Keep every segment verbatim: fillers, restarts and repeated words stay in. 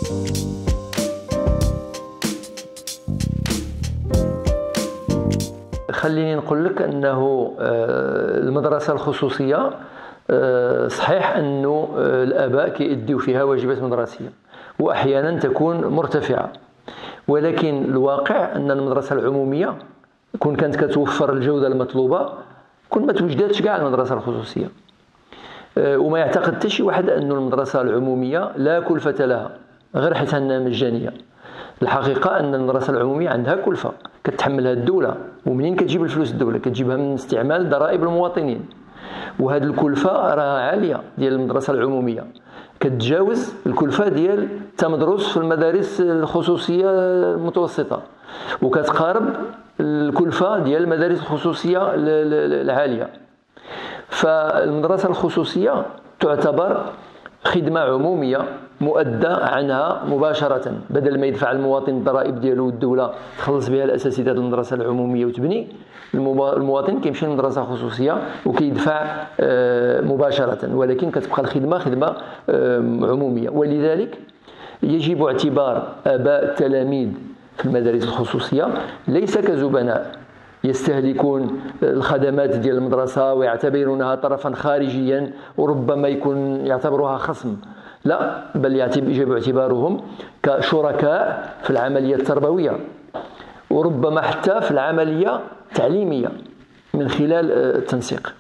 خليني نقول لك أنه المدرسة الخصوصية صحيح أنه الآباء كيأديو فيها واجبات مدرسية وأحيانا تكون مرتفعة، ولكن الواقع أن المدرسة العمومية كون كانت كتوفر الجودة المطلوبة كون ما توجداتش كاع المدرسة الخصوصية. وما يعتقد حتى شي واحد أن المدرسة العمومية لا كلفة لها غير حيت أنها مجانية. الحقيقة أن المدرسة العمومية عندها كلفة كتحملها الدولة، ومنين كتجيب الفلوس الدولة؟ كتجيبها من استعمال ضرائب المواطنين، وهذه الكلفة راها عالية ديال المدرسة العمومية، كتجاوز الكلفة ديال تمدرس في المدارس الخصوصية المتوسطة، وكتقارب الكلفة ديال المدارس الخصوصية العالية. فالمدرسة الخصوصية تعتبر خدمة عمومية مؤدى عنها مباشرة، بدل ما يدفع المواطن الضرائب ديالو والدولة تخلص بها الأساسيات المدرسة العمومية وتبني، المواطن كيمشي للمدرسة الخصوصية وكيدفع مباشرة، ولكن كتبقى الخدمة خدمة عمومية. ولذلك يجب اعتبار آباء التلاميذ في المدارس الخصوصية ليس كزبناء يستهلكون الخدمات ديال المدرسة ويعتبرونها طرفا خارجيا وربما يكون يعتبروها خصم، لا، بل يجب اعتبارهم كشركاء في العملية التربوية وربما حتى في العملية التعليمية من خلال التنسيق.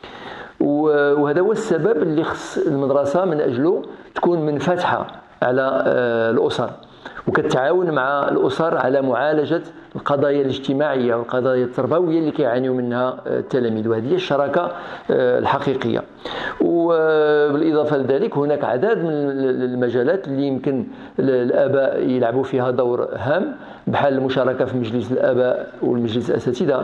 وهذا هو السبب اللي خص المدرسة من أجله تكون منفتحة على الأسر وكتعاون مع الأسر على معالجة القضايا الاجتماعية والقضايا التربوية اللي كيعانيوا منها التلاميذ، وهذه هي الشراكة الحقيقية. وبالإضافة لذلك هناك عدد من المجالات اللي يمكن الآباء يلعبوا فيها دور هام، بحال المشاركة في مجلس الآباء والمجلس الأساتذة،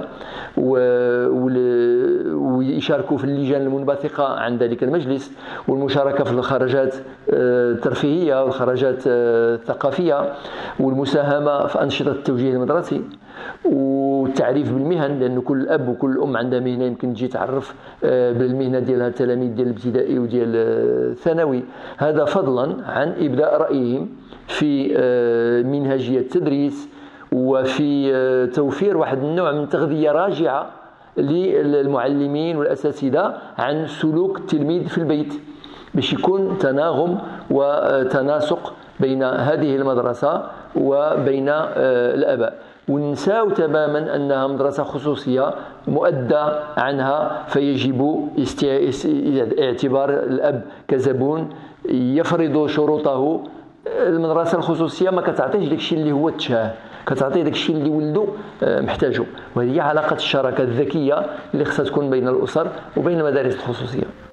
ويشاركوا في اللجان المنبثقة عن ذلك المجلس، والمشاركة في الخرجات الترفيهية والخرجات الثقافية، والمساهمة في أنشطة التوجيه المدرسي، والتعريف بالمهن، لأن كل أب وكل أم عندها مهنة يمكن تجي تعرف بالمهنة ديالها التلاميذ ديال الابتدائي وديال الثانوي، هذا فضلا عن إبداء رأيهم في منهجية التدريس وفي توفير واحد النوع من تغذية راجعة للمعلمين والأساتذة عن سلوك التلميذ في البيت، باش يكون تناغم وتناسق بين هذه المدرسة وبين الآباء، وننساو تماما أنها مدرسة خصوصية مؤدى عنها، فيجب اعتبار الأب كزبون يفرض شروطه. المدرسة الخصوصية ما كتعطيش داكشي اللي هو تشاه، كتعطي داكشي اللي ولده محتاجه، وهذه هي علاقة الشراكة الذكية اللي خصها تكون بين الأسر وبين المدارس الخصوصية.